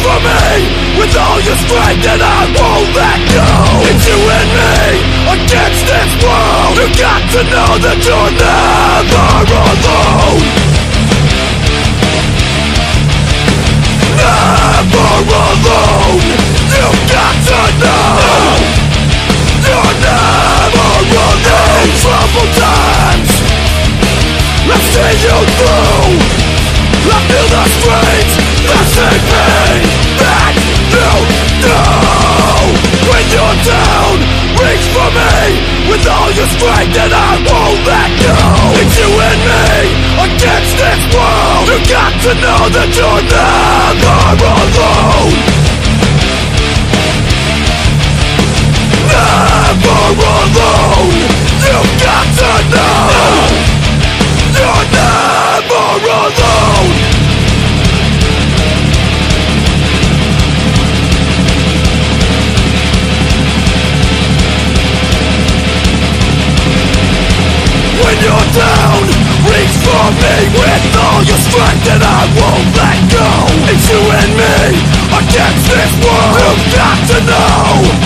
for me with all your strength, and I won't let go. It's you and me against this world. You got to know that you're never alone. Never alone. You got to know you're never alone. In troubled times, I've seen you through. I feel the strength, the same pain that you know. When you're down, reach for me with all your strength, and I won't let go. It's you and me against this world. You got to know that you're never alone. Never alone. You got to know you're never alone. When you're down, reach for me with all your strength, and I won't let go. It's you and me against this world. You've got to know